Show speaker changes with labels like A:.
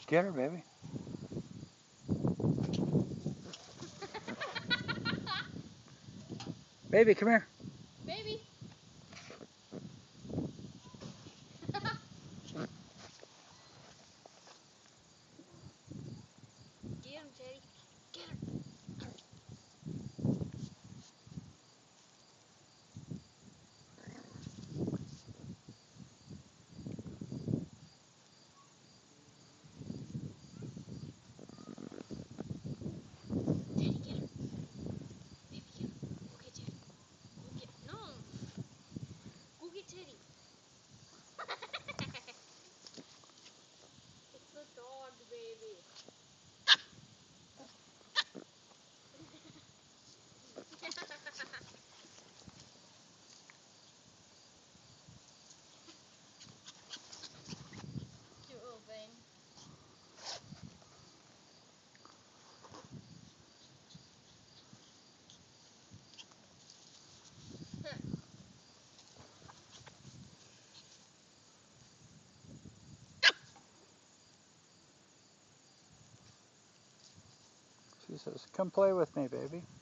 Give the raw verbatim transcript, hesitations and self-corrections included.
A: Get her, baby. Baby, come here.
B: Baby. Get him, Teddy. Get him. Teddy. It's a dog, baby. Cute little thing.
A: She says, come play with me, baby.